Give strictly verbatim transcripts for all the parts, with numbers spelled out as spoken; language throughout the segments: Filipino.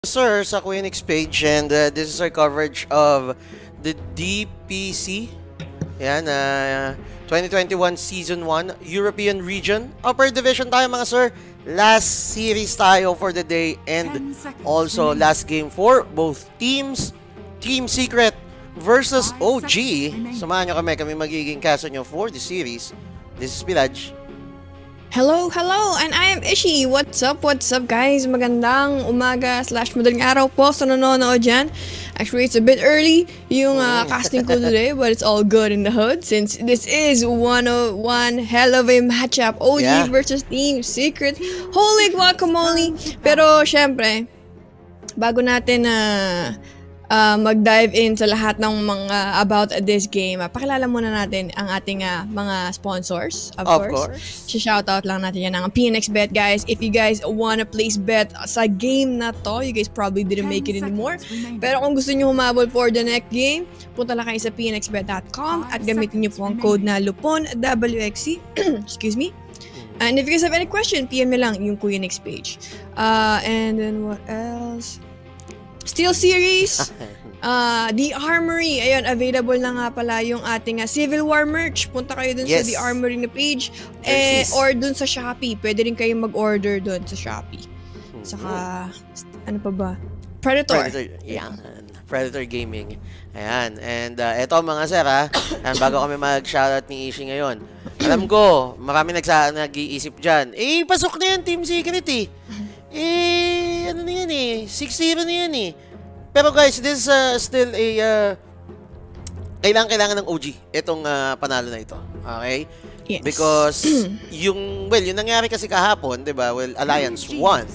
Sir, sa Queenix page, and uh, this is our coverage of the D P C. Yan, uh, twenty twenty-one Season one, European Region. Upper Division tayo mga sir. Last series tayo for the day and also last game for both teams. Team Secret versus O G. Samahan nyo kami, kami magiging kaso nyo for the series. This is Pilaj. Hello, hello, and I am Ishi. What's up, what's up guys? Magandang umaga slash madaling araw po sa nanonood dyan. Actually, it's a bit early yung uh, casting ko today, but it's all good in the hood since this is one oh one hell of a matchup. O G yeah. versus Team Secret. Holy guacamole! Pero syempre, bago natin uh, uh, mag-dive in sa lahat ng mga about this game, uh, pakilala muna natin ang ating uh, mga sponsors, of, of course. course. Shoutout lang natin yan ang P N X Bet, guys. If you guys wanna place bet sa game na to, you guys probably didn't make it anymore. Pero kung gusto nyo humabol for the next game, punta lang kayo sa p n x bet dot com at gamitin nyo po ang code na Lupon W X C. Excuse me. And if you guys have any question, P M me lang yung Kuya Nix page. Uh, and then what else? Steel Series, uh, The Armory, ayun, available na nga pala yung ating uh, Civil War merch. Punta kayo dun yes. sa The Armory na page eh, or dun sa Shopee. Pwede rin kayo mag-order dun sa Shopee. Saka, ano pa ba? Predator. Predator, yeah. Predator Gaming. Ayan. And uh, eto mga sir ha, ayan, bago kami mag-shoutout ni Ishi ngayon. Alam ko, marami nagsa nag-iisip dyan. Eh, pasok na yan, Team Secret eh. Eh, ano na yan eh, six zero na yan eh. Pero guys, this is uh, still a, uh, kailangan-kailangan ng O G itong uh, panalo na ito. Okay? Yes. Because, yung, well, yung nangyari kasi kahapon, di ba? Well, Alliance won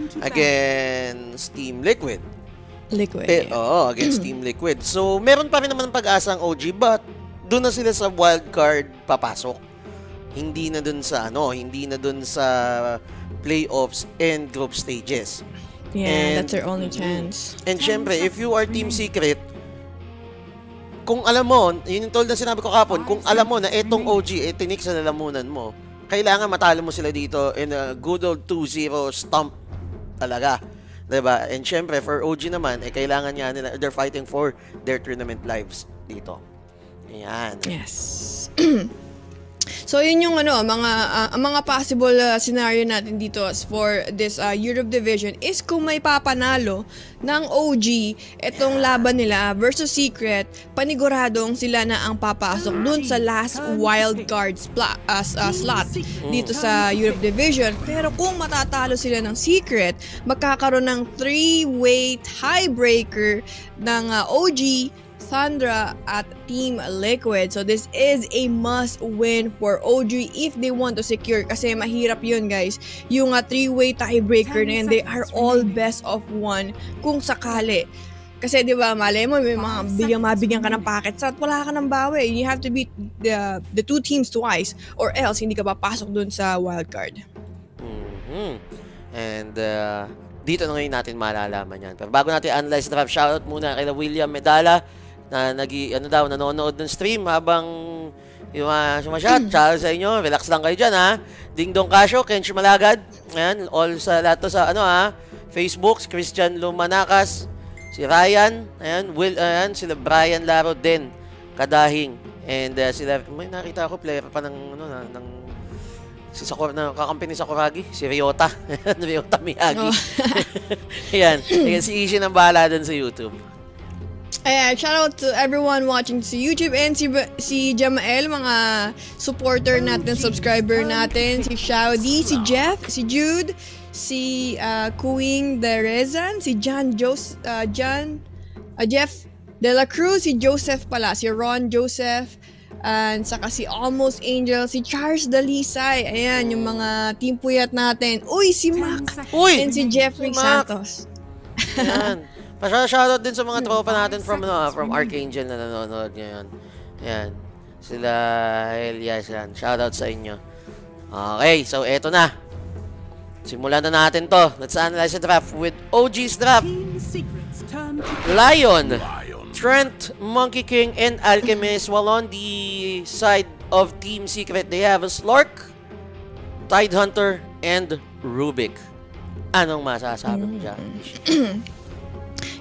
against Team Liquid. Liquid, Pe yeah. Oo, against Team Liquid. So, meron pa rin naman pag-asa ang O G, but doon na sila sa wildcard papasok. Hindi na doon sa, ano, hindi na doon sa playoffs and group stages. Yeah, and, that's our only chance. And syempre, if you are Team Secret, kung alam mo, yun yung told na sinabi ko kapon, kung alam mo na itong O G, eh, tinik sa lalamunan mo, kailangan matalo mo sila dito in a good old two zero stomp talaga. Diba? And syempre, for O G naman, eh, kailangan niya nila, they're fighting for their tournament lives dito. Ayan. Yes. So yun yung ano, mga uh, mga possible uh, scenario natin dito for this uh, Europe division is kung may papanalo ng O G itong laban nila versus Secret, paniguradong sila na ang papasok dun sa last wild card spla- uh, uh, slot dito sa Europe division. Pero kung matatalo sila ng Secret, magkakaroon ng three-way tiebreaker ng uh, O G, Sandra at Team Liquid. So this is a must win for O G if they want to secure, kasi mahirap yun guys, yung uh, three-way tiebreaker na yun. They are all best of one kung sakali. Kasi di ba, malay mo may mga bigyan mabigyan ka ng packets at wala ka ng bawi. You have to beat the, the two teams twice or else hindi ka papasok dun sa wildcard. Mm-hmm. And uh, dito na ngayon natin malalaman yan. Pero bago natin analyze the draft, shoutout muna kay William Medala na nagi ano daw nanonood ng stream habang yung uh, sumasyat. Ciao sa inyo, relax lang kayo dyan ha. Ding Dong Casio, Kench Malagad, ayan, all sa lahat to sa ano ha, Facebook, Christian Lumanakas, si Ryan, ayan, Will, ayan, sila Brian Laro din, Kadahing, and uh, sila, may nakita ako player pa ng ano na, ng si Sakura, na kakampi ni Sakuragi, si Ryota, Ryota Miyagi. Oh. Ayan, ayan, si Ishi nang bahala dun sa YouTube. Ayan, shout out to everyone watching sa YouTube and si, si Jamael, mga supporter natin, subscriber natin, si Shaudi, si Jeff, si Jude, si uh, Kuing Derezan, si John Jos, uh, John, uh, Jeff De La Cruz, si Joseph pala, si Ron Joseph, and saka si Almost Angel, si Charles Dalisay, ayan, yung mga team puyat natin. Uy, si Mac! Uy! And si Jeffrey si Santos. Ayan. Pa-shoutout din sa mga tropa natin from no, from Archangel na nanonood ngayon. Ayan. Sila Elias yan. Shoutout sa inyo. Okay, so eto na. Simulan na natin to. Let's analyze the draft with O G's draft. Lion, Trent, Monkey King, and Alchemist. While on the side of Team Secret, they have a Slark, Tidehunter, and Rubik. Anong masasabi mo dyan?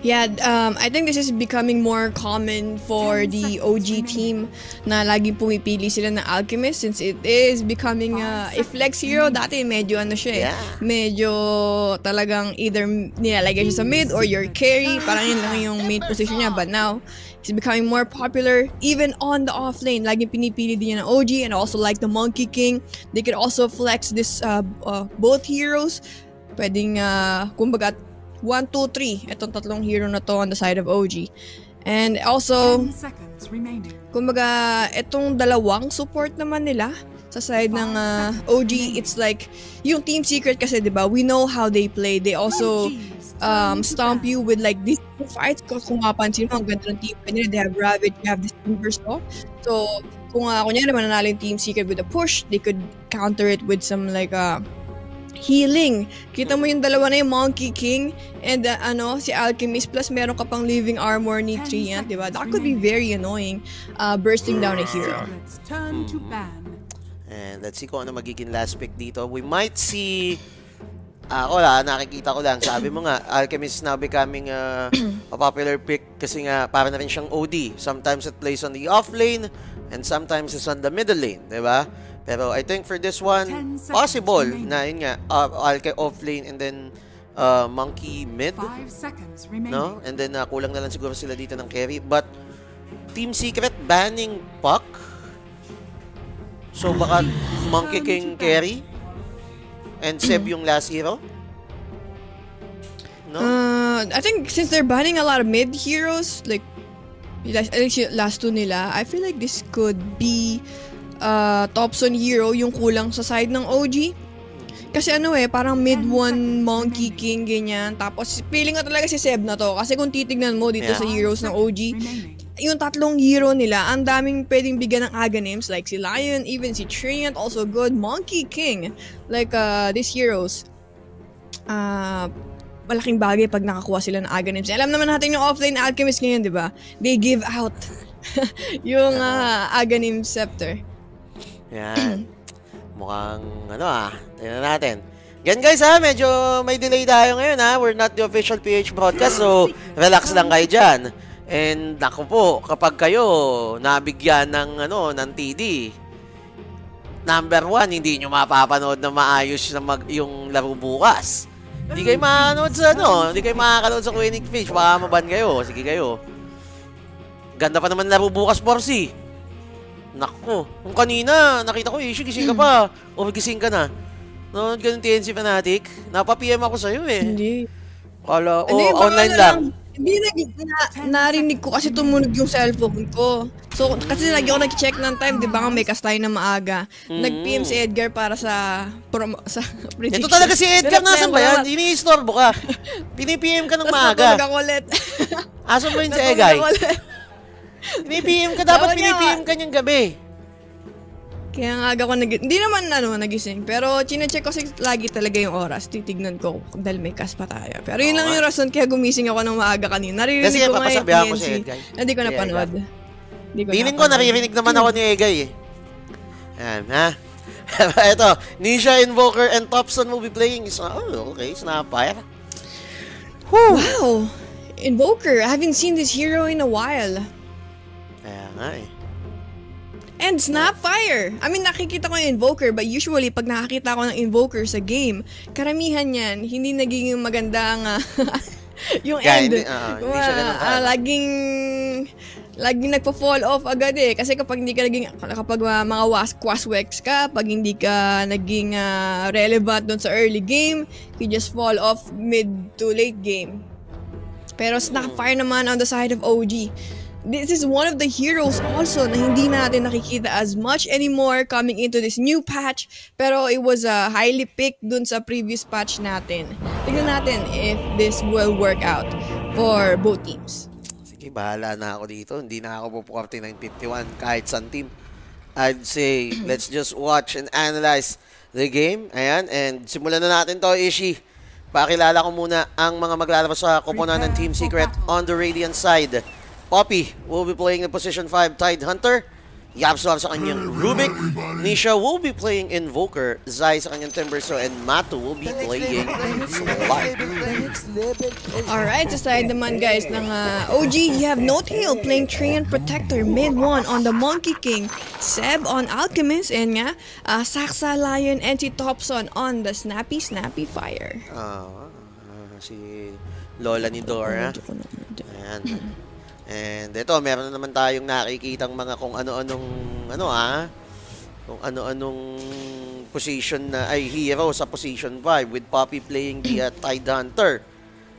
Yeah, um, I think this is becoming more common for the O G team na laging pumipili sila ng Alchemist since it is becoming uh, a flex hero. Dati medyo ano siya eh. Yeah. Medyo talagang either nilalagay siya sa mid or your carry. Parang yun lang yung main position niya. But now, he's becoming more popular even on the off lane. Laging pinipili din niya ng O G and also like the Monkey King. They could also flex this uh, uh, both heroes. Pwedeng, uh, kumbaga, one, two, three. Itong tatlong hero na to on the side of O G. And also, kumbaga, itong dalawang support naman nila sa side ng uh, O G. It's like, yung Team Secret kasi, di ba, we know how they play. They also um, stomp you with like these fights. Kung mapansin mo, ang ganda ng team nila. They have Ravage, they have this Timbersaw. So, kung uh, kunyari mananalo yung Team Secret with a push, they could counter it with some like uh, healing. Kita mo yung dalawa na yung Monkey King and uh, ano, si Alchemist plus meron ka pang living armor ni Treant, di ba? That could be very annoying uh, bursting down a hero. And let's see kung ano magiging last pick dito. We might see ah, uh, wala, nakikita ko lang. Sabi mo nga, Alchemist now becoming uh, a popular pick kasi nga para na rin siyang O D. Sometimes it plays on the off lane and sometimes it's on the middle lane, di ba? Pero I think for this one, possible na yun nga, uh, Alke off lane and then uh, Monkey mid, no? And then uh, kulang na lang siguro sila dito ng carry. But Team Secret banning Puck. So baka Monkey King carry and Seb yung last hero? No? Uh, I think since they're banning a lot of mid heroes, like, I think last two nila, I feel like this could be uh, Topson hero yung kulang sa side ng O G. Kasi ano eh, parang mid one Monkey King, ganyan. Tapos, feeling ko talaga si Seb na to. Kasi kung titignan mo dito yeah. sa heroes ng O G, yung tatlong hero nila, ang daming pwedeng bigyan ng Aghanims. Like si Lion, even si Treant, also good. Monkey King, like uh, these heroes. Uh, malaking bagay pag nakakuha sila ng Aghanims. Alam naman natin yung offlane Alchemist ngayon, di ba? They give out yung uh, Aghanim Scepter. Yan. Mukhang ano ah. Tingnan natin. Yan guys ha, medyo may delay tayo ngayon ha. We're not the official P H broadcast, so relax lang kayo dyan. And ako po, kapag kayo nabigyan ng ano, ng T D, number one, hindi nyo mapapanood na maayos na mag, yung laro bukas. Hindi kayo makakanood sa ano, hindi kayo makakanood sa Quenic Fish, baka maban kayo. Sige kayo. Ganda pa naman laro bukas, Borsi. Nako, kung kanina, nakita ko, Ishi, gising ka pa. O, gising ka na. No, ganun T N C Fanatic. Napa-P M ako sa'yo eh. Hindi. Kala, oh, Hindi, online ano lang. Hindi, na, narinig ko kasi tumunog yung cellphone ko. So, kasi lagi ako nag-check ng time, di ba nga may cast tayo na maaga. Mm. Nag-P M si Edgar para sa promo, sa prediction. Ito talaga si Edgar, nasan ba yan? Ini-istorbo ka. Pini-P M ka ng maaga. Tapos natulog ako ulit. Asan mo yun si Egay? Pini-P M ka, dapat pini-P M ka niyang gabi. Kaya nga aga ko nag... Hindi naman ano, nagising. Pero chinecheck ko kasi lagi talaga yung oras. Titignan ko dahil may cast pa tayo. Pero yun lang yung rason kaya gumising ako ng maaga kanina. Naririnig kasi ko nga yung T N ko C. si Edgar. Hindi ko napanood. Feeling ko naririnig naman ako ni Egay eh. Ayan, ha? Ito, Nisha, Invoker, and Topson will be playing. Oh, okay. Snapfire. Whew. Wow! Invoker. I haven't seen this hero in a while. Kaya nga eh. And Snapfire! I mean, nakikita ko yung Invoker, but usually, pag nakakita ko ng Invoker sa game, karamihan yan, hindi naging maganda ang uh, yung Kaya, end. Hindi, uh, hindi siya ganun uh, laging, laging nagpa-fall off agad eh. Kasi kapag hindi ka naging, kapag uh, mga quaswex ka, pag hindi ka naging uh, relevant doon sa early game, you just fall off mid to late game. Pero Snapfire naman on the side of O G. This is one of the heroes also na hindi natin nakikita as much anymore coming into this new patch. Pero it was uh, highly picked dun sa previous patch natin. Tingnan natin if this will work out for both teams. Sige, bahala na ako dito. Hindi na ako po forty-nine fifty-one kahit saan team. I'd say, let's just watch and analyze the game. Ayan, and simulan na natin to, Ishi. Pakilala ko muna ang mga maglalaro sa koponan ng Team Secret on the Radiant side. Poppy will be playing the position five Tide Hunter. Yapswap sa kanyang Rubik. Nisha will be playing Invoker. Zai sa kanyang Timbersaw. And Matu will be playing Slide. Alright, sa side naman guys ng uh, O G, you have Notail playing Treant Protector mid one on the Monkey King. Seb on Alchemist. And nga, uh, Saksa Lion and si Topson on the Snappy Snappy Fire. Ah, uh, si Lola ni Dora. Ayan. And ito, meron na naman tayong nakikitang mga kung ano-anong, ano ah, kung ano-anong position na, ay hero sa position five with Poppy playing the uh, Tide Hunter.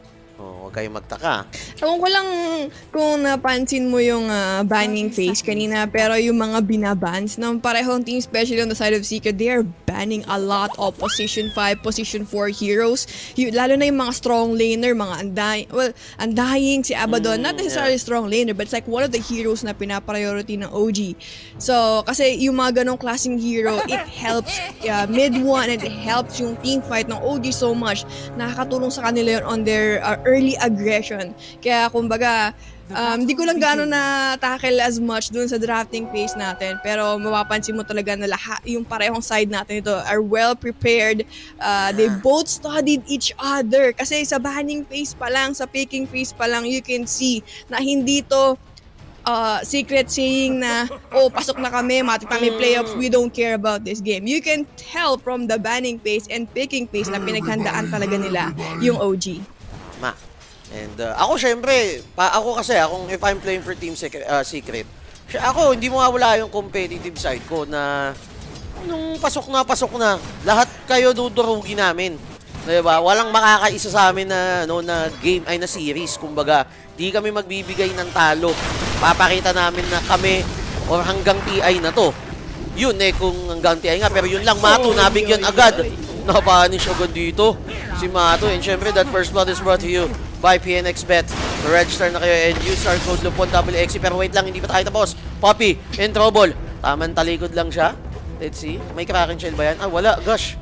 Oh, huwag kayong magtaka. Ewan ko lang kung napansin mo yung uh, banning phase kanina, pero yung mga binabans ng parehong team, especially on the side of Secret, they are banning a lot of position five, position four heroes. Y lalo na yung mga strong laner, mga anday, well, Undying, si Abaddon, mm, not necessarily yeah. strong laner, but it's like one of the heroes na pinapriority ng O G. So, kasi yung mga ganong klaseng hero, it helps uh, mid one and it helps yung team fight ng O G so much. Nakakatulong sa kanila yun on their uh, early aggression. Kaya kumbaga, um, di ko lang gano'n na tackle as much dun sa drafting phase natin. Pero mapapansin mo talaga na lahat, yung parehong side natin ito are well prepared. Uh, they both studied each other. Kasi sa banning phase pa lang, sa picking phase pa lang, you can see na hindi to Uh, secret saying na, oh, pasok na kami, matik kami playoffs, we don't care about this game. You can tell from the banning phase and picking phase na pinaghandaan talaga nila yung O G. Ma. And uh, ako syempre, pa, ako kasi, akong if I'm playing for Team Secret, uh, Secret, ako, hindi mo wala yung competitive side ko na nung pasok na, pasok na, lahat kayo dudurugi namin. Diba? Walang makakaisa sa amin na, no, na game, ay na series, kumbaga. Di kami magbibigay ng talo. Papakita namin na kami or hanggang T I na to. Yun eh, kung hanggang T I nga. Pero yun lang, Matu, nabigyan agad. Napanish agad dito si Matu. And syempre, that first blood is brought to you by P N X Bet. Register na kayo and use our code Lupon W X C. Pero wait lang, hindi pa tayo tapos. Poppy, in trouble. Tamang talikod lang siya. Let's see. May Kraken Shell ba yan? Ah, wala. Gosh.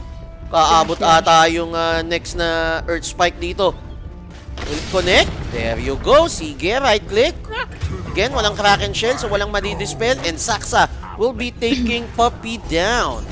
Kaabot ata yung uh, next na Earth Spike dito. Will connect. There you go. Sige, right click. Again, walang Kraken Shell, so walang madi-dispel. And Saksa will be taking Poppy down.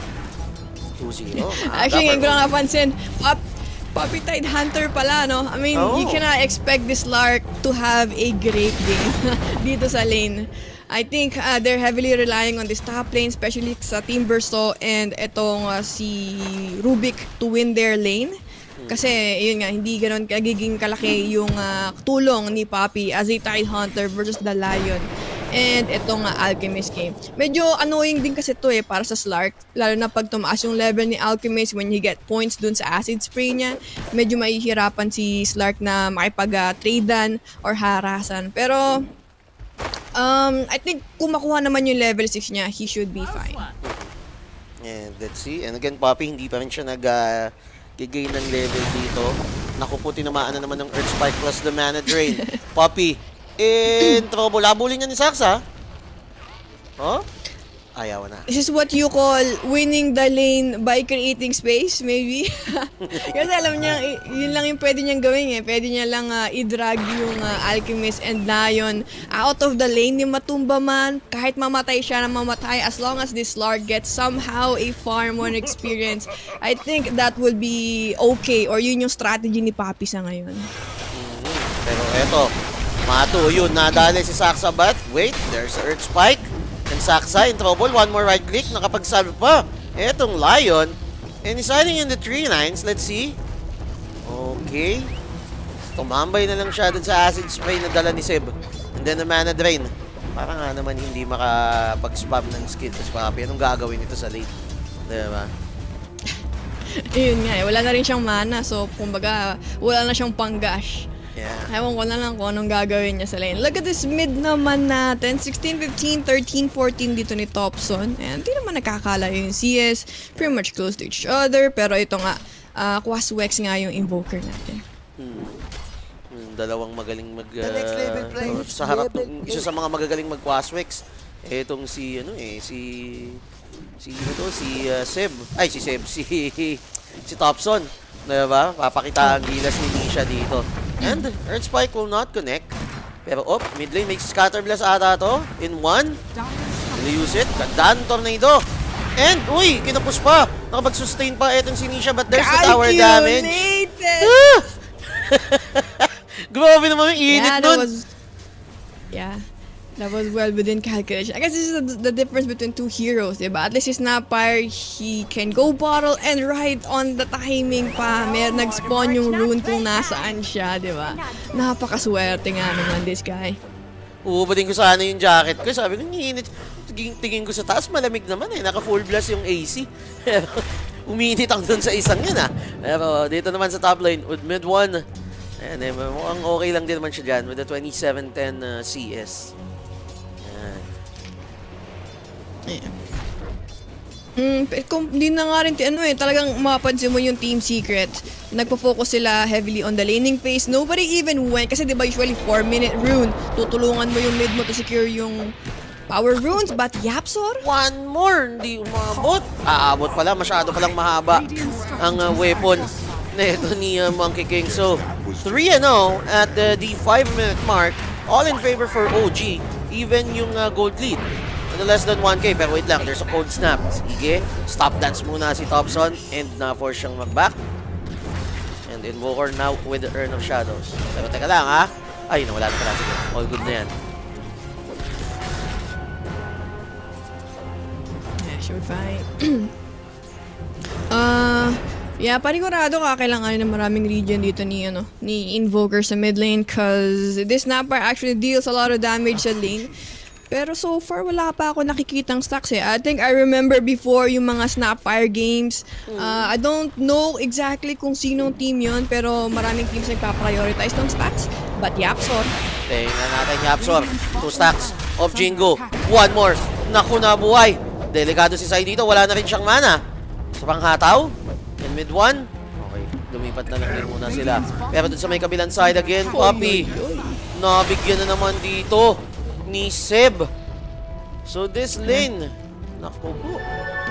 two zero. Actually, ngayon ko lang napansin, Pop, Poppy Tide Hunter pala, no? I mean, oh. you cannot expect this Lark to have a great game dito sa lane. I think uh, they're heavily relying on this top lane, especially sa Timbersaw and itong uh, si Rubik to win their lane. Kasi, yun nga, hindi ganoon kagiging kalaki yung uh, tulong ni Poppy as a Tide Hunter versus the Lion. And itong uh, Alchemist game. Medyo annoying din kasi to eh, para sa Slark. Lalo na pag tumaas yung level ni Alchemist when you get points dun sa acid spray niya. Medyo mahihirapan si Slark na makipag-tradean or harasan. Pero, um, I think kung makuha naman yung level six niya, he should be fine. And let's see. And again, Poppy, hindi pa rin siya nag... Uh, gain ng level dito. Naku po, tinamaan na naman ng Earth Spike plus the Mana Drain. Poppy, in trouble. Habulin niya ni Saksa. Oh? Ayaw na. This is what you call winning the lane by creating space, maybe? Kasi alam niya, yun lang yung pwede niyang gawin eh. Pwede niya lang uh, i-drag yung uh, Alchemist and Lion out of the lane. Yung matumba man, kahit mamatay siya na mamatay, as long as this Lark gets somehow a farm one experience, I think that will be okay. Or yun yung strategy ni Poppy sa ngayon. Mm-hmm. Pero eto, Matu, yun, nadali si Saksa, but wait, there's Earth Spike. And Saksa in trouble. One more right click. Nakapagsabi pa. Etong Lion. And he's hiding in the tree lines. Let's see. Okay. Tumambay na lang siya dun sa acid spray na dala ni Seb. And then the Mana Drain. Parang nga naman hindi makapag-spam ng skill sa Poppy. Anong gagawin ito sa late? Diba? Yun nga eh. Wala na rin siyang mana. So, kumbaga, wala na siyang panggash. Yeah. Ewan ko na lang kung anong gagawin niya sa lane. Look at this mid naman natin. sixteen fifteen, thirteen fourteen dito ni Topson. And hindi naman nakakalayo yung C S. Pretty much close to each other. Pero ito nga, uh, Quaswex nga yung invoker natin. Hmm. Hmm, dalawang magaling mag... Uh, sa harap, isa sa mga magagaling mag-Quaswex. Itong si, ano eh, si... Si, ito, si uh, Seb. Ay, si Seb. Si, si Topson. Diba? Papakita ang gilas ni Nisha dito. And Earth Spike will not connect. Pero op, mid lane makes Scatter Blast ata to. In one. Will use it. Gandaan tornado. And, uy, kinapos pa. Nakapag-sustain pa itong si Nisha, but there's the tower damage. Ah! Grabe naman yung init yeah, nun. That was, yeah, that was well within calculation. I guess this is the, the difference between two heroes, diba? At least si Snapfire, he can go bottle and right on the timing pa. May nag-spawn yung rune kung nasaan siya, diba? Napakaswerte nga naman this guy. Uubatin ko sana yung jacket ko. Sabi ko, init. Tingin, tingin ko sa taas, malamig naman eh. Naka-full blast yung A C. Pero, uminit ang dun sa isang yun ah. Pero, dito naman sa top lane, with mid one. Ayan eh, mukhang okay lang din naman siya dyan with the twenty-seven ten uh, C S. Ayan. Ayan. Hmm, kung hindi na nga rin, ano eh, talagang mapapansin mo yung Team Secret. Nagpo-focus sila heavily on the laning phase. Nobody even went, kasi diba usually four minute rune, tutulungan mo yung mid mo to secure yung power runes, but Yapzor? One more, hindi umabot. Aabot pala, masyado palang mahaba ang uh, weapon na ito ni uh, Monkey King. So, three and oh at uh, the five minute mark, all in favor for O G, even yung uh, gold lead. Ano less than one K, pero wait lang, there's a cold snap. Sige, stop dance muna si Topson and na-force siyang mag-back. And Invoker now with the Urn of Shadows. Pero teka lang ha, ay nawala na pala, sige, all good na yan. Should fine. uh, yeah, panigurado ka kailangan ng maraming region dito ni ano ni Invoker sa mid lane cause this Snapfire actually deals a lot of damage sa lane. Pero so far wala pa ako nakikitang stacks eh. I think I remember before yung mga Snapfire games. Uh, I don't know exactly kung sinong team yon pero maraming teams nagpa-prioritize ng stacks. But Yapzor. Tingnan natin Yapzor. Two stacks of Jingo. One more. Naku na buhay. Delikado si Sai dito, wala na rin siyang mana. Sa panghataw, in mid one. Okay, lumipat na lang din muna sila. Pero dun sa may kabilang side again, Poppy. Nabigyan na naman dito ni Seb. So this lane, naku po.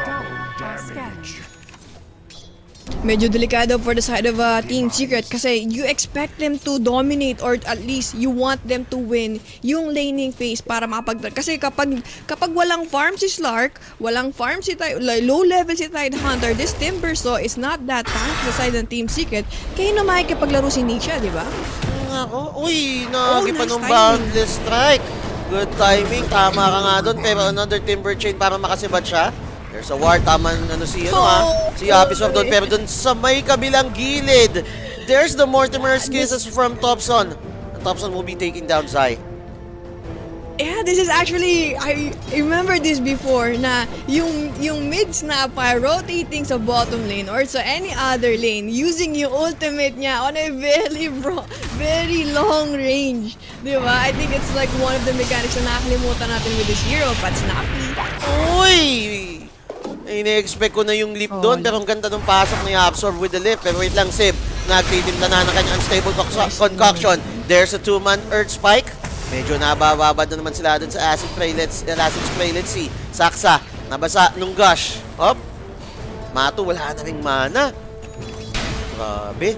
Medyo delikado for the side of uh, Team Secret kasi you expect them to dominate or at least you want them to win yung laning phase para mapag... Kasi kapag kapag walang farm si Slark, walang farm si Tide, low level si Tidehunter, this Timbersaw is not that tank sa side ng Team Secret, kaya na makikipaglaro si Nisha, di ba? Ako, uy, nagi Oh, pa nice nung timing. boundless strike. Good timing, tama ka nga doon, pero another Timber Chain para makasibat siya. There's a ward, tama ano si, ano ha, si Yapzor doon, pero doon sa may kabilang gilid, there's the Mortimer's Kisses from Topson. And Topson will be taking down Zai. Yeah, this is actually, I remember this before na yung yung mid Snapfire rotating sa bottom lane or sa any other lane using yung ultimate niya on a very bro, very long range. Di ba? I think it's like one of the mechanics na nakakalimutan natin with this hero, but Snappy. Uy! Ini-expect ko na yung leap Oh, doon, pero ang ganda ng pasok ni Absorb with the leap. Pero wait lang, Sib. Nagtitimta na ng kanyang unstable concoction. There's a two-man Earth Spike. Medyo nabababad na naman sila dun sa Acid Spray. Let's, uh, Acid Spray, let's see. Saksa, nabasa nung gush. Hop. Mato, wala na ring mana. Grabe.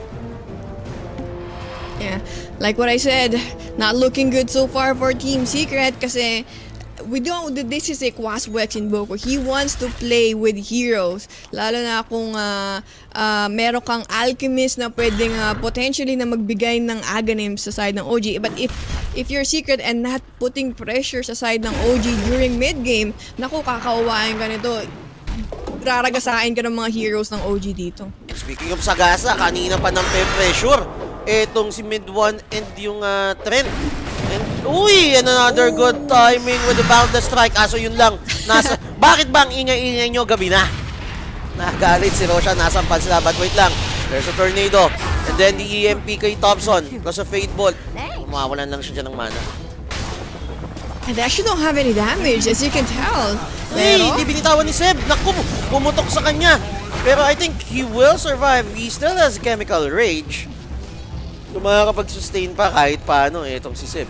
Yeah, like what I said, not looking good so far for Team Secret kasi we don't, this is a Quaswex Invoker. He wants to play with heroes. Lalo na kung uh, uh, meron kang Alchemist na pwedeng uh, potentially na magbigay ng Aghanim sa side ng O G. But if if you're Secret and not putting pressure sa side ng O G during mid-game, naku, kakauwain ka nito. Raragasain ka ng mga heroes ng O G dito. Speaking of Sagasa, kanina pa ng pressure. Etong si mid one and yung uh, Trent. And, uy, and another good timing with the boundless strike. Aso yun lang. Nasa, bakit ba ang ingay-ingay nyo gabi na? Nagalit si Roshan, nasampan sila. But wait lang, there's a tornado. And then the E M P kay Topson. Because of Fate Bolt. Mawawalan lang siya dyan ng mana. And they actually don't have any damage, as you can tell. Hey, Pero, di binitawan ni Seb. Naku, pumutok sa kanya. Pero I think he will survive. He still has Chemical Rage. Kung makakapag-sustain pa kahit paano, eh, itong si Seb.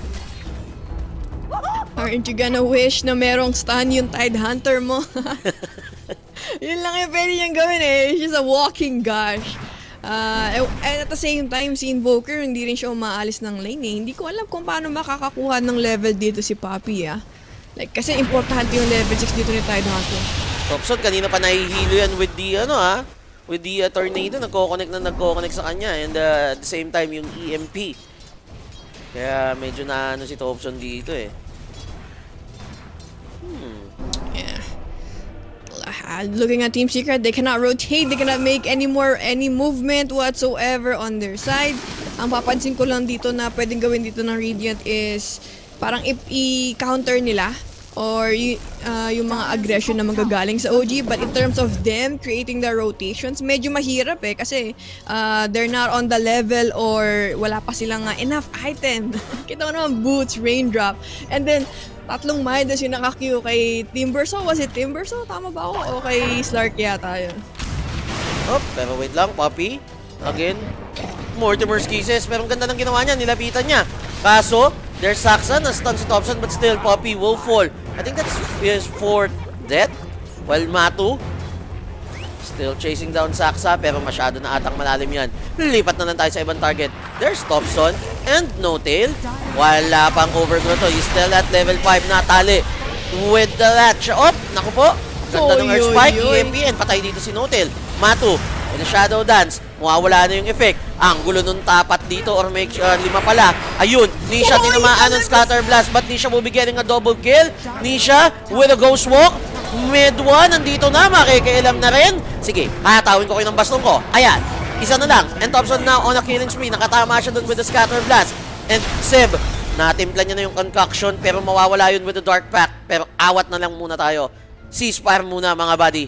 aren't you gonna wish na merong stun yung Tidehunter mo? Yun lang yung pwede niyang gawin eh. She's a walking gosh. Uh, and at the same time, si Invoker, hindi rin siya umaalis ng lane eh. Hindi ko alam kung paano makakakuha ng level dito si Poppy ah. Like, kasi importante yung level six dito ni Tidehunter. Thompson, kanina pa nahihilo yan with the, ano ha, with the uh, tornado, nagko-connect na nagko-connect sa kanya, and uh, at the same time, yung E M P. Kaya medyo na ano si Thompson dito eh. Hmm. Yeah. Uh, looking at Team Secret, they cannot rotate, they cannot make any more, any movement whatsoever on their side. Ang papansin ko lang dito na pwedeng gawin dito ng Radiant is parang i-counter nila or y uh, yung mga aggression na magagaling sa O G, but in terms of them creating the rotations, medyo mahirap eh kasi uh, they're not on the level or wala pa silang uh, enough item. Kita mo naman boots, raindrop, and then tatlong Midas yung naka-queue kay Timbersaw. Was it Timbersaw? Tama ba ako? O kay Slark yata yun? Oh, pero wait lang, Poppy. Again, Mortimer's Kisses. Pero ang ganda ng ginawa niya, nilapitan niya. Kaso, there's Saxa, na-stun si Thompson, but still, Poppy will fall. I think that's his fourth death. While Matu, still chasing down Saxa, pero masyado na atang malalim yan. Lipat na lang tayo sa ibang target. There's Thompson and No-Tail. Wala pang overgrowth. He's still at level five na tali with the latch. Oh, naku po. Ganda ng Earth Spike, E M P, and patay dito si No-Tail. Matu, with the Shadow Dance. Mawawala na yung effect. Ang gulo nung tapat dito or make uh, lima pala. Ayun, Nisha tinamaan ng Scatter Blast, but Nisha will be getting a double kill. Nisha with a Ghost Walk. Mid one, nandito na, makikialam na rin. Sige, hahatawin ko kayo ng bastong ko. Ayan, isa na lang. And Thompson now on a killing spree. Nakatama siya dun with the Scatter Blast. And Seb, natimpla niya na yung concoction, pero mawawala yun with the Dark Pact. Pero awat na lang muna tayo. Ceasefire muna mga buddy.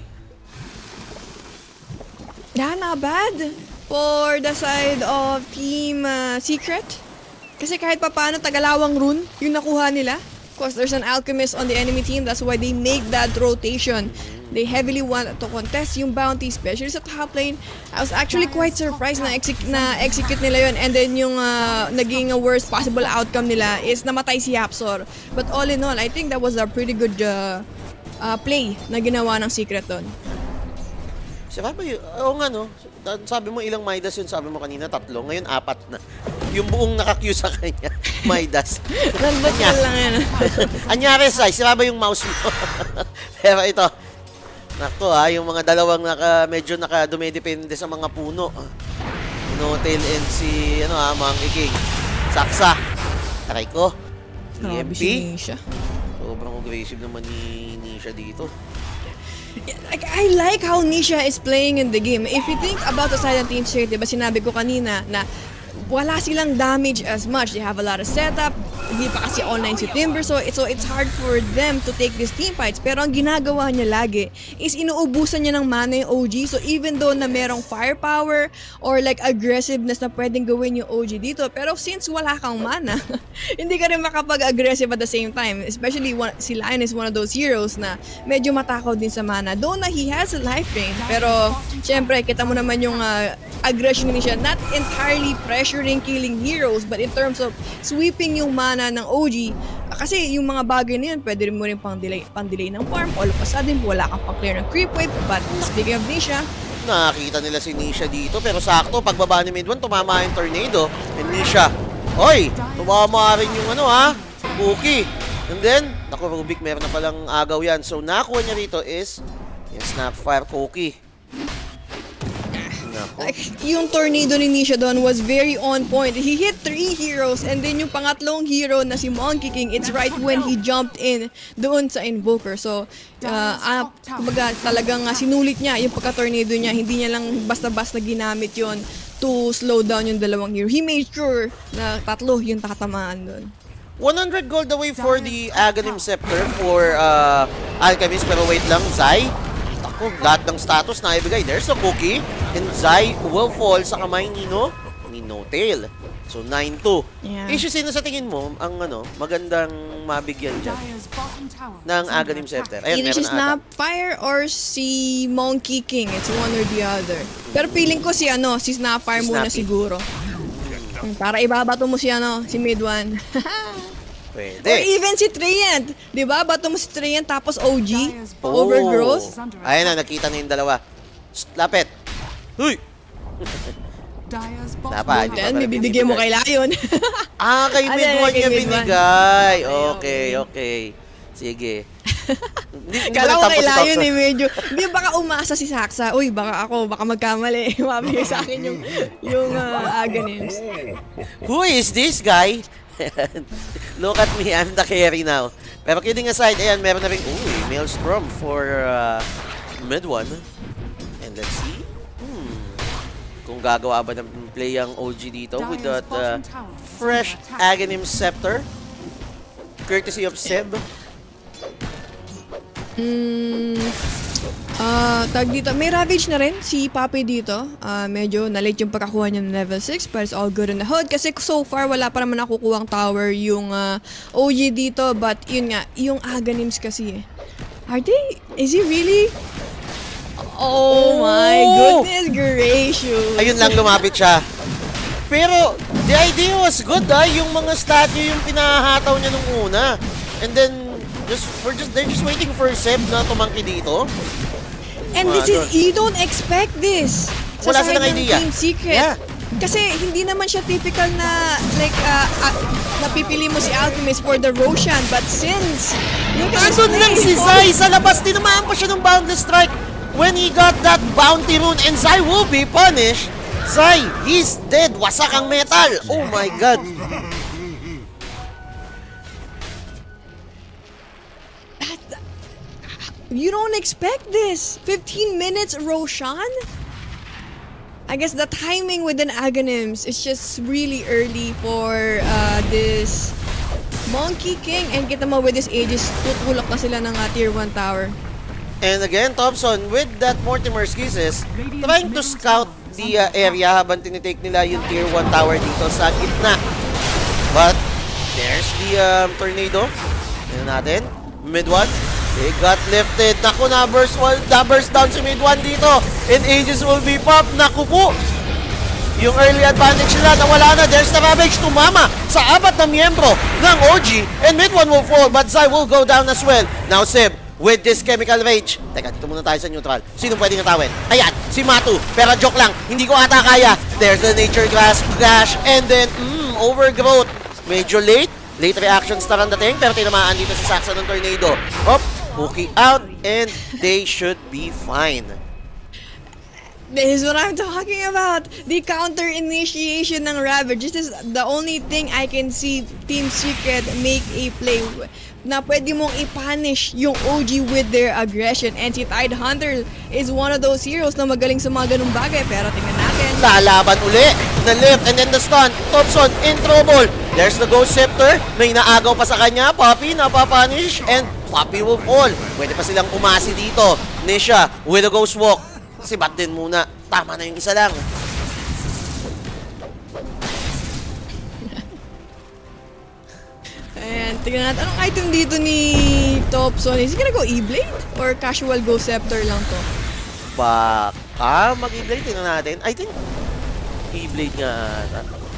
Yeah, not bad for the side of Team uh, Secret. Kasi kahit pa paano tagalawang rune yung nakuha nila. Of course, there's an alchemist on the enemy team. That's why they make that rotation. They heavily want to contest yung bounty, especially sa top lane. I was actually quite surprised na, exec na execute nila yun. And then yung uh, naging uh, worst possible outcome nila is namatay si Yapsor. But all in all, I think that was a pretty good uh, uh, play na ginawa ng Secret doon. Sabi, oo nga no, sabi mo ilang Midas yun, sabi mo kanina tatlo, ngayon apat na. Yung buong naka-queue sa kanya, Midas. Nagbatal lang yan. Anyari, Sai, sira ba yung mouse mo? Pero ito, nakto ha, yung mga dalawang naka, medyo naka-dumidepende sa mga puno. No-Tail and si, ano ha, Mang King. Saksa. Taray ko. E M P. Sobrang aggressive naman ni Nisha dito. Like, I like how Nisha is playing in the game. If you think about the side of Team Secret, diba sinabi ko kanina na wala silang damage as much. They have a lot of setup. Hindi pa kasi online si Timber, so, so it's hard for them to take these team fights. Pero ang ginagawa niya lagi is inuubusan niya ng mana yung O G. So even though na merong firepower or like aggressiveness na pwedeng gawin yung O G dito, pero since wala kang mana, hindi ka rin makapag-aggressive at the same time. Especially one, si Lion is one of those heroes na medyo matakaw din sa mana. Though na he has a life drain, pero syempre kita mo naman yung uh, aggression niya, not entirely pressuring killing heroes, but in terms of sweeping yung mana ng O G, kasi yung mga bagay na yun, pwede rin mo rin pang delay, pang delay ng farm, all of a sudden, wala kang pang clear ng creep wave. But speaking of Nisha, nakakita nila si Nisha dito, pero sakto, pagbaba ni mid one, tumama yung tornado, and Nisha, oy, tumama rin yung ano ha, Cookie. And then, naku, Rubik, meron na palang agaw yan. So, nakuha niya rito is, yung Snapfire Cookie. like, yung tornado ni Nisha doon was very on point. He hit three heroes, and then yung pangatlong hero na si Monkey King, it's right when he jumped in doon sa Invoker. So, uh, uh, kumbaga talagang uh, sinulit niya yung pagka-tornado niya. Hindi niya lang basta-basta ginamit yon to slow down yung dalawang hero. He made sure na tatlo yung tatamaan doon. one hundred gold away for the Aghanim Scepter for uh, Alchemist, pero wait lang, Zai. Ako, lahat ng status na ibigay. There's a Cookie, and Zai will fall sa kamay ni, no? Ni No-Tail. So, nine two. Yeah. Issue, sino sa tingin mo ang ano, magandang mabigyan dyan ng Aghanim Scepter? Ayan, Either si meron na ata. Snapfire or si Monkey King. It's one or the other. Pero feeling ko si ano, si Snapfire Si muna Snappy. siguro. Para ibabato mo si ano, si Mid one. Pwede. Or even si Treant. Diba? Bato mo si Treant tapos O G. Oh. Overgrowth. Ayan na, nakita na yung dalawa. Shh, lapit. Huy! Dapat. Then, bibigyan mo kay Lion. Ah, kay Ano mid yan, one kay niya mid one. binigay. Okay, okay. Sige. Hindi, hindi Kala ko ba nagtampo si kailangan Thompson? eh, medyo. Hindi, baka umasa si Saksa. Uy, baka ako, baka magkamali. Mabigay sa akin yung, yung uh, Aghanims. Who is this guy? Look at me, I'm the carry now. Pero kidding aside, ayan, meron na rin, uy, Maelstrom for uh, mid one. And let's see. Hmm. Kung gagawa ba ng play ang O G dito with that uh, fresh Aghanim Scepter. Courtesy of Seb. Hmm. Ah, tag dito. May Ravage na rin si Papi dito. Ah, medyo na-late yung pagkakuha niya ng level six, but it's all good in the hood. Kasi so far, wala pa naman nakukuhang tower yung uh, O G dito. But yun nga, yung Aghanims kasi eh. Are they? Is he really? Oh my goodness gracious. Ayun lang, lumapit siya. Pero, the idea was good ah. Yung mga statue yung pinahataw niya nung una. And then, just we're just they're just waiting for Seb na tumangki dito. And this is, you don't expect this. Sa Wala side silang ng idea. Team Secret. Yeah. Kasi hindi naman siya typical na like uh, uh, napipili mo si Alchemist for the Roshan, but since look at his Nandun lang play, si Zai sa labas. Tinamaan pa siya ng Boundless Strike when he got that bounty rune. And Zai will be punished. Zai, he's dead. Wasak ang metal. Oh my god. You don't expect this. fifteen minutes Roshan? I guess the timing with an Aghanims is just really early for uh, this Monkey King. And kita mo with this Aegis, tutulak na sila ng uh, tier one tower. And again, Thompson with that Mortimer's Kisses, trying to scout the uh, area habang tinitake nila yung tier one tower dito sa gitna. But there's the um, tornado. Tignan natin. Mid one. They got lifted. Naku, na-burst, well, na-burst down si mid one dito. And Aegis will be popped. Naku po. Yung early advantage nila nawala na. There's the Ravage tumama sa apat na miyembro ng O G. And mid one will fall. But Zai will go down as well. Now Seb with this Chemical Rage. Teka, dito muna tayo sa neutral. Sino pwedeng natawin? Ayan, si Matu. Pero joke lang, hindi ko ata kaya. There's the Nature Grass Dash. And then, mm, Overgrowth. Medyo late. Late reactions na lang dating. Pero tinamaan dito si Saksa ng Tornado. Hop. Cookie out, and they should be fine. This is what I'm talking about. The counter initiation ng Ravage. This is the only thing I can see Team Secret make a play na pwede mong i-punish yung O G with their aggression. And si Tidehunter is one of those heroes na magaling sa mga ganung bagay. Pero tingnan natin. Lalaban uli. The lift and then the stun. Thompson in trouble. There's the Ghost Scepter. May naagaw pa sa kanya. Poppy napapunish. And Poppy will fall. Pwede pa silang umasi dito. Nisha with a Ghost Walk. Sibat din muna. Tama na yung isa lang. Ayan, tingnan natin. Anong item dito ni Thompson? Is he gonna go E-Blade? Or casual Ghost Scepter lang to? Baka mag-E-Blade. Tingnan natin. I think E-Blade nga ata.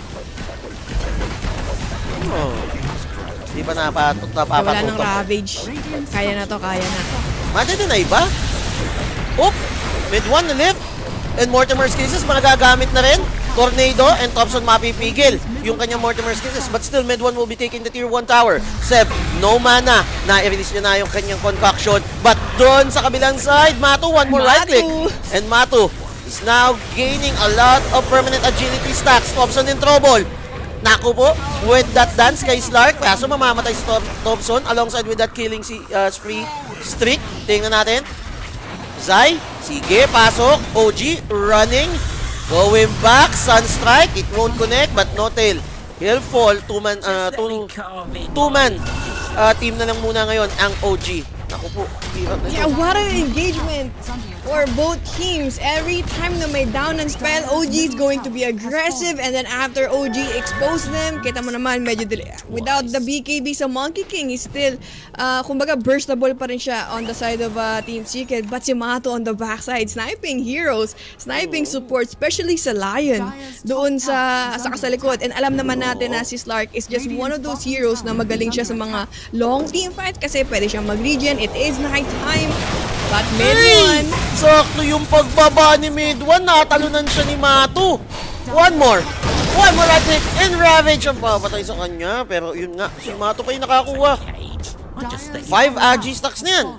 Oh. Di ba napatot na Wala papatutok? ng Ravage. Kaya na to, kaya na. Manda na iba? Oop! Mid one na lift. And Mortimer's Kisses, magagamit na rin. Tornado and Thompson mapipigil yung kanyang Mortimer's Kisses. But still, mid one will be taking the tier one tower. Seb, no mana. Na-release niya na yung kanyang concoction. But doon sa kabilang side, Matu, one more right click. And Matu is now gaining a lot of permanent agility stacks. Thompson in trouble. Naku po, with that dance kay Slark. Kaso mamamatay si Thompson alongside with that killing si uh, spree streak. Tingnan natin. Zai, sige, pasok. O G, running. Going back, Sunstrike. It won't connect, but no tail. He'll fall. Two-man, uh, two, two-man uh, team na lang muna ngayon ang O G. Naku po, hirap na ito. Yeah, what an engagement for both teams. Every time na may down and spell, O G is going to be aggressive, and then after O G expose them, kita mo naman medyo delay. Without the B K B sa Monkey King, he's still, uh, kumbaga burstable pa rin siya on the side of uh, Team Secret. But si Mato on the backside, sniping heroes, sniping support, especially sa Lion, doon sa, sa kasalikod. And alam naman natin na si Slark is just one of those heroes na magaling siya sa mga long team fight kasi pwede siyang mag-regen. It is night time, but mid one. Sakto yung pagbaba ni mid one, natalunan siya ni Matu. One more. One more right click and Ravage ang papatay sa kanya. Pero yun nga, si Matu pa yung nakakuha. Five Agi stacks na yan.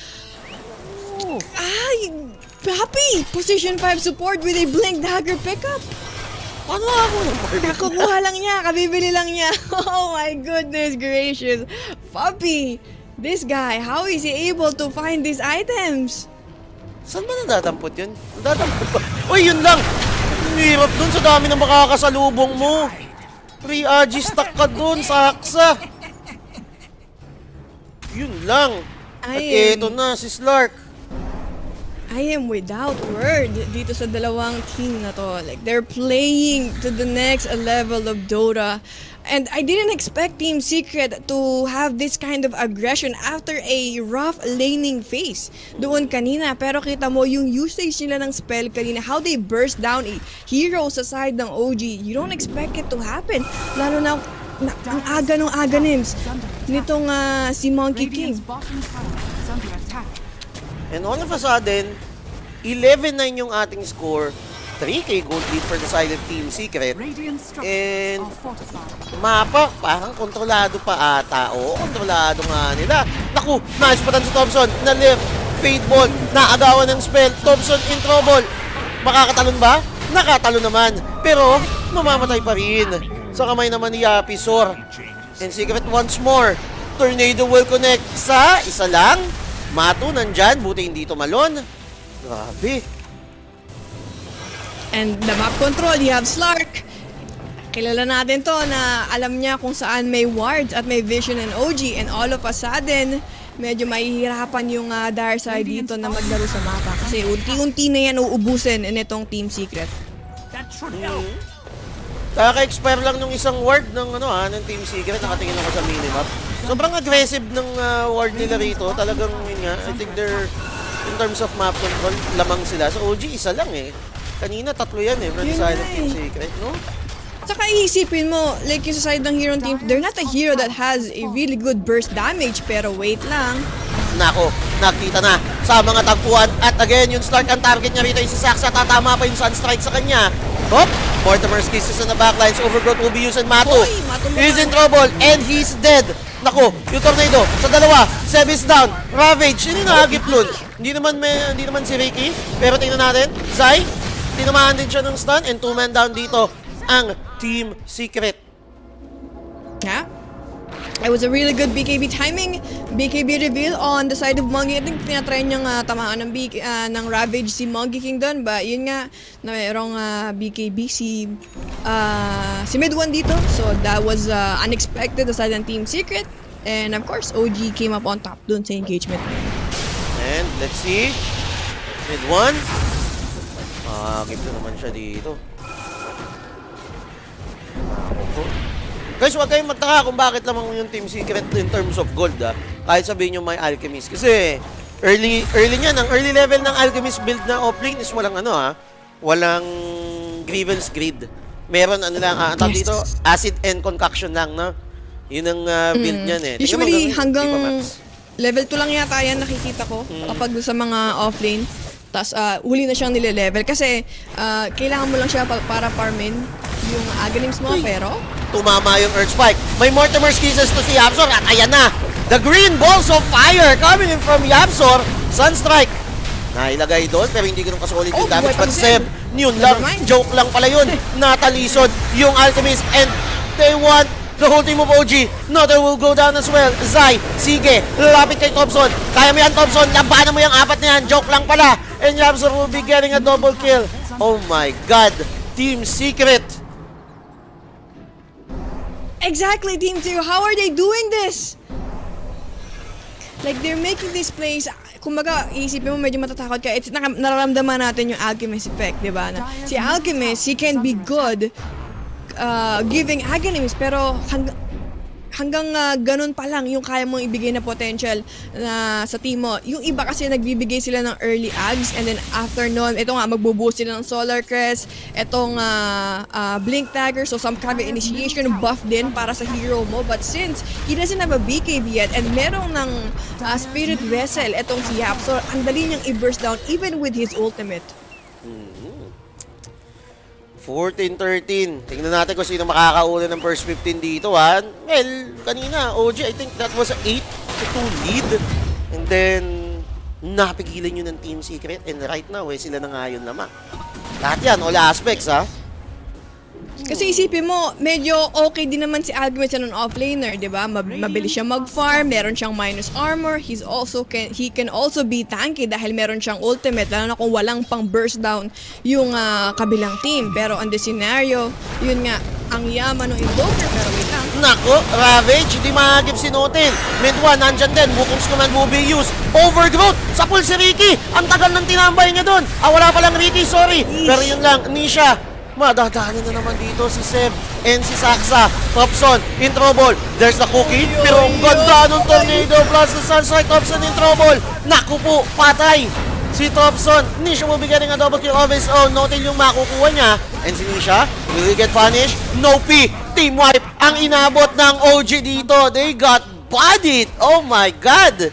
Ay, Happy! Position five support with a Blink Dagger pickup. Ano ako ng Kakukuha lang niya, kabibili lang niya. Oh my goodness gracious. Puppy, this guy, how is he able to find these items? Saan ba nadadampot yun? Nadadampot ba? Uy, yun lang! Ang hirap dun sa dami ng makakasalubong mo. three Agi stack ka dun sa Haksa. Yun lang. At I eto am, na, si Slark. I am without word dito sa dalawang team na to. Like, they're playing to the next level of Dota. And I didn't expect Team Secret to have this kind of aggression after a rough laning phase doon kanina. Pero kita mo yung usage nila ng spell kanina, how they burst down a hero sa side ng O G. You don't expect it to happen. Lalo na, na ang aga ng Aghanims nitong uh, si Monkey King. And all of a sudden, eleven nine yung ating score. three K gold lead for the side of Team Secret. And mapa, parang kontrolado pa ata. Oo, kontrolado nga nila. Naku, nice patan si Thompson. Na left, fade ball, naagawan ng spell. Thompson in trouble. Makakatalon ba? Nakatalon naman. Pero, mamamatay pa rin. Sa kamay naman ni Yapisor. And Secret once more. Tornado will connect sa isa lang. Matu nandyan, buti hindi tumalon. Grabe. And the map control, you have Slark. Kilala natin to na alam niya kung saan may wards at may vision and O G. And all of a sudden, medyo mahihirapan yung uh, Dire side dito na maglaro sa mapa. Kasi unti-unti na yan uubusin nitong Team Secret. Hmm. Kaka-expire lang nung isang ward ng, ano, ha, ng Team Secret. Nakatingin ako sa minimap. Sobrang aggressive ng uh, ward nila rito. Talagang, yun nga, I think they're, in terms of map control, lamang sila. Sa O G, isa lang eh. Kanina, tatlo yan eh, from the side of Team Secret, no? Saka iisipin mo, like yung sa side ng hero team, they're not a hero that has a really good burst damage, pero wait lang. Nako, nakita na sa mga tagpuan. At again, yung Slark ang target niya rito, si Saksa, tatama pa yung Sunstrike sa kanya. Hop! Mortimer's kisses on the backlines, overgrowth will be used and Matu. Boy, Matu He's in trouble, and he's dead. Nako, yung tornado sa dalawa, Seb is down, Ravage, hindi nakagip nun. Hindi naman, may, hindi naman si Ricky, pero tingnan natin, Zai, tinamaan din siya ng stun, and two man down dito ang Team Secret. Yeah. It was a really good B K B timing. B K B reveal on the side of Monkey. I think tinatry niyang uh, tamaan ng, B K, uh, ng Ravage si Monkey King doon. But yun nga, na mayroong uh, B K B si, uh, si Mid one dito. So that was uh, unexpected aside ng Team Secret. And of course, O G came up on top doon sa engagement. And let's see. Mid one. Ah, keep na naman siya dito. Guys, huwag kayong magtaka kung bakit lamang yung Team Secret in terms of gold, ah. Kahit sabihin nyo may Alchemist. Kasi, early early niyan, ang early level ng Alchemist build na offlane is walang ano, ha. Walang Grievance Grid. Meron, ano lang, ah, ang tawag dito, acid and concoction lang, no? Yun ang uh, build mm. niyan, eh. Usually, hanggang level two lang yata yan nakikita ko mm. kapag sa mga offlane. Tapos, uh, huli na siyang nile-level. Kasi, uh, kailangan mo lang siya pa para farmin yung Aghanims mo, pero tumama yung Earth Spike. May Mortimer's Kisses to si Yapzor at ayan na. The green balls of fire coming in from Yapzor. Sunstrike. Nailagay doon pero hindi ganun kasolid yung oh, damage. But Seb, yun lang. Joke lang pala yun. Natalisod yung Alchemist and they want the whole team of O G. Another will go down as well. Zai, sige. Lalapit kay Thompson. Kaya mo yan, Thompson. Labanan mo yung apat na yan. Joke lang pala. And Yapzor will be getting a double kill. Oh my God. Team Secret. Exactly, Team two. How are they doing this? Like, they're making these plays. Kumbaga, isipin mo, medyo matatakot ka. It's, naka, nararamdaman natin yung Alchemist effect, di ba? Na, si Alchemist, he can be good uh, giving Aghanims, pero hang, hanggang uh, ganun pa lang yung kaya mong ibigay na potential na sa team mo. Yung iba kasi nagbibigay sila ng early ags and then after nun, ito nga, magbubuhos sila ng Solar Crest, itong uh, uh, Blink Dagger, so some kind of initiation buff din para sa hero mo. But since he doesn't have a B K B yet and merong ng uh, Spirit Vessel, itong si Yapzor, ang dali niyang i-burst down even with his ultimate. fourteen thirteen. Tingnan natin kung sino makakauli ng first fifteen dito, ha. Well, kanina, O G, I think that was eight. to two lead. And then, napigilan yun ng Team Secret. And right now, eh, sila na nga yun naman. Lahat yan, all aspects, ha? Kasi isipin mo, medyo okay din naman si Alchemist ng offlaner, 'di ba? Mab- mabilis siya mag-farm, meron siyang minus armor, he's also can he can also be tanky dahil meron siyang ultimate, lalo na kung walang pang burst down yung uh, kabilang team. Pero on the scenario, yun nga, ang yaman ng Invoker, pero wait lang. Nako, Ravage, hindi mahagip si Notel. Mid one, nandyan din. Wukong's command will be used. Overgrowth sa pool si Ricky. Ang tagal ng tinambay niya doon. Ah, wala palang Ricky, sorry. Pero yun lang, Nisha. Madadaanan na naman dito si Seb and si Saksa. Thompson in trouble. There's the cookie. Pero ang ganda ng tornado plus the Sunstrike. Thompson in trouble. Naku po, patay. Si Thompson. Nisha will be getting a double kill of his own. Notel yung makukuha niya. And si Nisha, will he get punished? No P. Team wipe ang inabot ng O G dito. They got bodied. Oh my God.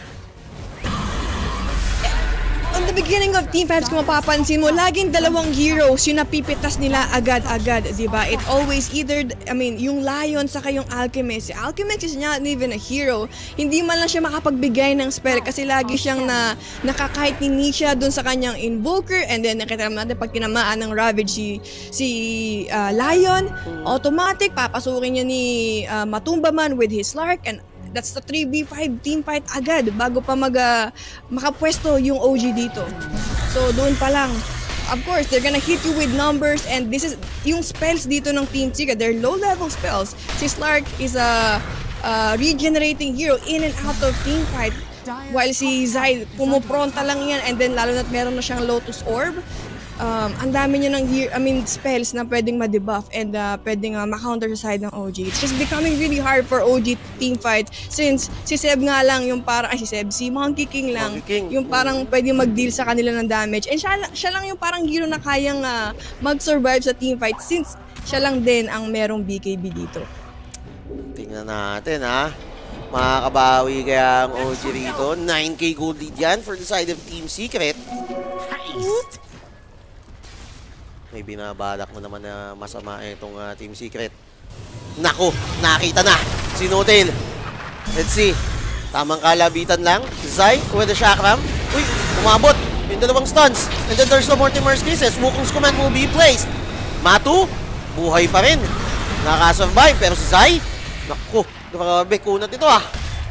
On the beginning of Team Fives, kung mapapansin mo, laging dalawang heroes yung napipitas nila agad-agad, di ba? It always either, I mean, yung Lion saka yung Alchemist. Si Alchemist is not even a hero. Hindi man lang siya makapagbigay ng spell kasi lagi siyang na, nakakahit ni Nisha dun sa kanyang Invoker, and then nakita natin pag tinamaan ng Ravage si, si uh, Lion, automatic, papasukin niya ni uh, Matumbaman with his Slark, and that's the three v five team fight agad bago pa mag uh, makapwesto yung O G dito. So doon pa lang, of course, they're gonna hit you with numbers, and this is yung spells dito ng Team Chica. They're low level spells. Si Slark is a uh, regenerating hero in and out of team fight, while si Zai pumupronta lang yan, and then lalo na't meron na siyang Lotus Orb. Um, ang dami niya ng hero, I mean, spells na pwedeng ma-debuff and uh, pwedeng uh, ma-counter sa side ng O G. It's just becoming really hard for O G team fight since si Seb nga lang yung parang, ay si Seb, si Monkey King lang, Monkey King. yung parang pwedeng mag-deal sa kanila ng damage. And siya, siya lang yung parang hero na kayang uh, mag-survive sa team fight since siya lang din ang merong B K B dito. Tingnan natin, ha? Makakabawi kaya ang O G rito. nine K gold lead yan for the side of Team Secret. May binabalak mo naman na masama itong uh, Team Secret. Naku, nakita na si Notel. Let's see. Tamang kalabitan lang. Zai with the Chakram. Uy, umabot. Yung dalawang stuns. And then there's the Mortimer's Kisses. Wukong's command will be placed. Matu, buhay pa rin. Nakasurvive. Pero si Zai, naku, grabe, kunat ito ah.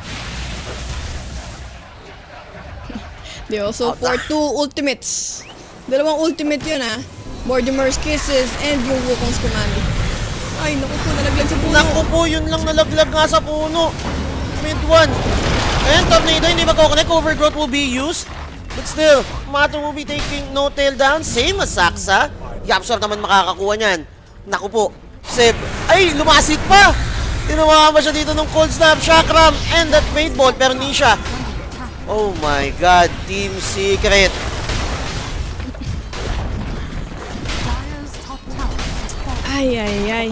They also for two ultimates. Dalawang ultimate yun ah. Mortimer's Kisses and yung Wukong's command. Ay, naku po, nalaglag sa puno. Naku po, yun lang nalaglag nga sa puno. Mid one. And Tornado, hindi mag-connect. Overgrowth will be used. But still, Mato will be taking Notel down. Same as Saksa. Yapsor naman makakakuha niyan. Naku po, Seb. Ay, lumasit pa. Tinawa ba siya dito ng Cold Snap, Chakram, and that Fate Ball. Pero Nisha. Oh my God, Team Secret. Ay, ay, ay.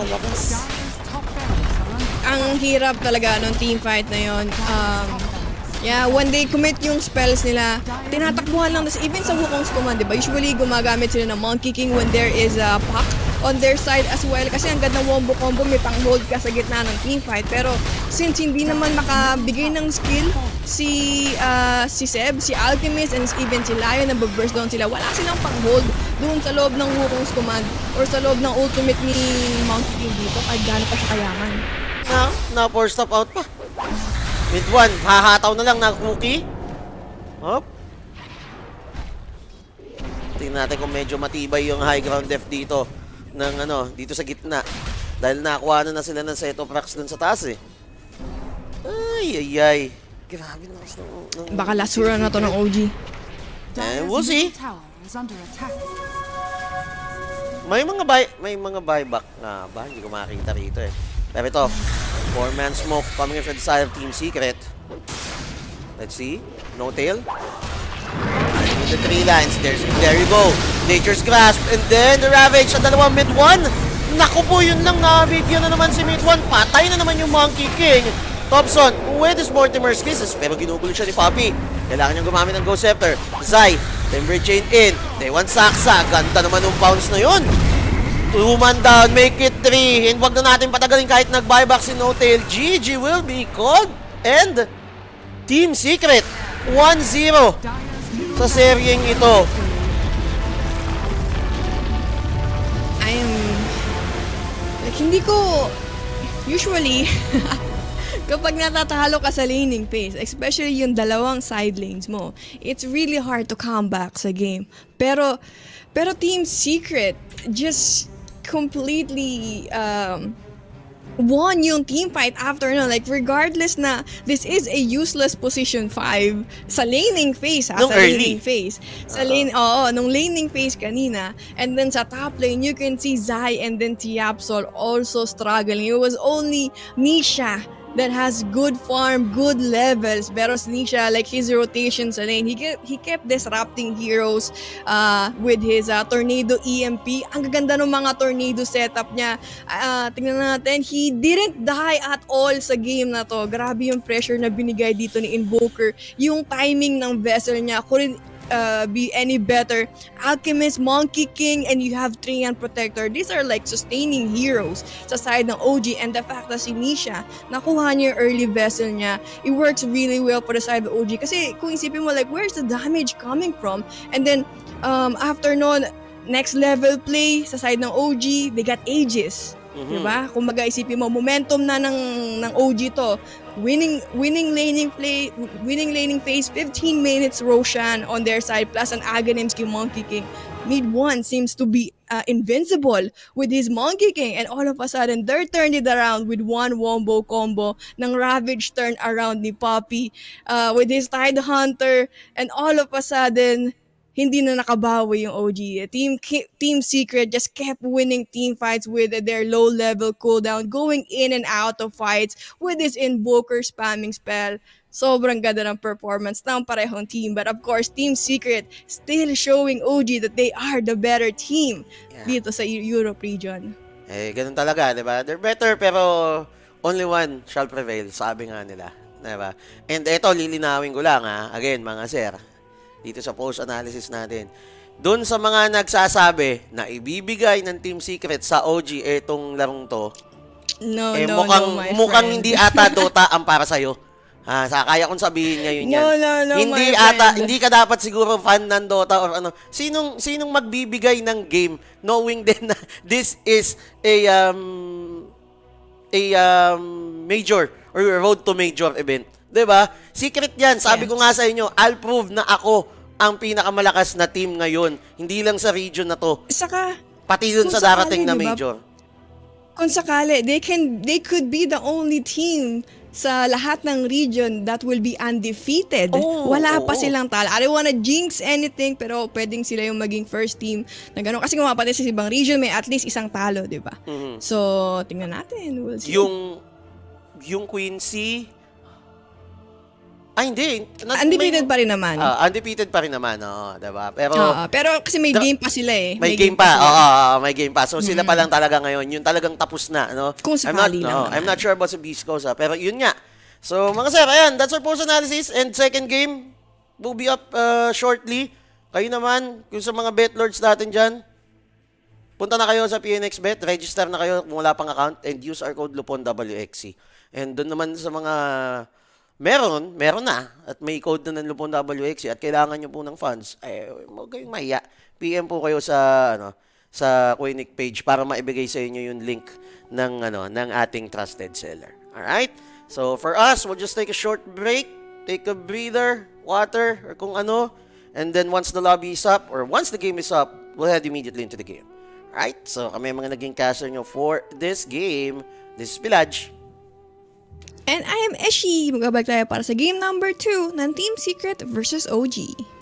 Ang hirap talaga ng team fight na yon. Um, yeah, when they commit yung spells nila, tinatakbuhan lang. Even sa Wukong's command, diba? Usually, gumagamit sila ng Monkey King when there is a Puck on their side as well. Kasi ang ganda ng wombo combo, may pang-hold ka sa gitna ng team fight. Pero since hindi naman makabigay ng skill si uh, si Seb, si Alchemist, and even si Lion na burst down sila, wala silang pang-hold doon sa loob ng Wukong's command or sa loob ng ultimate ni Monkey King dito kahit gano'n pa siya kayaman. Na, na four stop out pa. Mid one, hahataw na lang na cookie. Hop. Tingnan natin kung medyo matibay yung high ground def dito ng ano, dito sa gitna. Dahil nakuha na na sila ng set of racks dun sa taas eh. Ay, ay, ay. Grabe na kasi ng, ng... Baka last run na to ng O G. Eh, we'll see. May mga buy, may mga buyback nga ba? Hindi ko makakita rito eh. Pero ito, four-man smoke coming from the side of Team Secret. Let's see. Notel. And the three lines. There's, there you go. Nature's Grasp. And then the Ravage. Ang dalawang mid one. Naku po, yun lang na. Video na naman si mid one. Patay na naman yung Monkey King. Thompson with his Mortimer's Kisses. Pero ginugulo siya ni Poppy. Kailangan niyang gumamit ng Go Scepter. Zai. Timber Chain in. Day one Saksa. Ganda naman ng bounce na yun. Two man down. Make it three. And wag na natin patagalin kahit nag-buyback si Notel. G G will be called. And Team Secret, one zero sa seryeng ito. I am... Like, hindi ko... Usually, kapag natatalo ka sa laning phase, especially yung dalawang side lanes mo, it's really hard to come back sa game. Pero, pero Team Secret just completely um, won yung team fight after no. Like, regardless na this is a useless position five sa laning phase, ha? Nung Sa early. laning phase. Sa Uh-huh. lane, oo, nung laning phase kanina. And then sa top lane, you can see Zai and then Tiapsol also struggling. It was only Nisha that has good farm, good levels. Pero si Nisha, like his rotation sa lane, he kept, he kept disrupting heroes uh, with his uh, Tornado E M P. Ang gaganda ng mga Tornado setup niya. Uh, tingnan natin, he didn't die at all sa game na to. Grabe yung pressure na binigay dito ni Invoker. Yung timing ng vessel niya, couldn't uh, be any better. Alchemist, Monkey King, and you have Treant Protector. These are like sustaining heroes sa side ng O G, and the fact that si Nisha, nakuha niya yung early vessel niya, it works really well for the side of O G. Kasi kung isipin mo, like, where's the damage coming from? And then, um, after nun, next level play sa side ng O G, they got Aegis. Mhm. Diba? Kung mag-isipin mo, momentum na ng, ng O G to. Winning winning laning play, winning laning phase, fifteen minutes Roshan on their side, plus an Aghanimsky Monkey King. Mid one seems to be uh, invincible with his Monkey King, and all of a sudden, they're turned it around with one wombo combo ng Ravage turn around ni Poppy uh, with his Tide Hunter, and all of a sudden, hindi na nakabawi yung O G. Team Team Secret just kept winning team fights with their low-level cooldown, going in and out of fights with this Invoker spamming spell. Sobrang ganda ng performance ng parehong team. But of course, Team Secret still showing O G that they are the better team Yeah. dito sa Europe region. Eh, ganun talaga, di ba? They're better, pero only one shall prevail, sabi nga nila. Di ba? And eto, lilinawin ko lang, ha? Again, mga sir, dito sa post-analysis natin. Doon sa mga nagsasabi na ibibigay ng Team Secret sa O G etong larong to, No, eh, no, mukhang, no, my mukhang friend. hindi ata Dota ang para sa'yo. Ha, sa kaya kong sabihin ngayon yan. No, no, no, hindi my ata, friend. hindi ka dapat siguro fan ng Dota or ano. Sinong sinong magbibigay ng game knowing din na this is a um a um major or road to major event. 'Di ba? Secret 'yan. Sabi ko nga sa inyo, I'll prove na ako ang pinakamalakas na team ngayon. Hindi lang sa region na 'to, Saka, pati dun kung sa darating sakali, na di ba, major. kung sakali, they can they could be the only team sa lahat ng region that will be undefeated. Oo, Wala oo. pa silang talo. I don't wanna jinx anything, pero pwedeng sila yung maging first team na gano'n. Kasi kung mapatid sa ibang region, may at least isang talo, di ba? Mhm. So, tingnan natin. We'll see. Yung yung Quincy, ay hindi. Na- Undefeated may- pa rin naman. Ah, undefeated pa rin naman, oo, 'di ba? Pero Oo, pero kasi may Da- game pa sila eh. may game pa. sila. Oo, oo, oo, may game pa. So sila pa lang talaga ngayon, yung talagang tapos na, no? Kung I'm not, sakali lang no, naman. I'm not sure about sa Beast Coast, ah, pero yun nga. So, mga sir, ayan, that's our post analysis, and second game will be up uh, shortly. Kayo naman, kung sa mga bet lords natin dyan, punta na kayo sa P N X Bet, register na kayo kung wala pang account, and use our code Lupon W X C. And doon naman sa mga meron, meron na, at may code na ng Lupon W X C, at kailangan nyo po ng funds, ay, huwag kayong mahiya. P M po kayo sa, ano, sa Quinic page para maibigay sa inyo yung link ng, ano, ng ating trusted seller. Alright? So, for us, we'll just take a short break, take a breather, water, or kung ano, and then once the lobby is up, or once the game is up, we'll head immediately into the game. Alright? So, kami mga naging caster nyo for this game. This is Pilaj. And I am Eshi. Magabalik tayo para sa game number two ng Team Secret versus O G.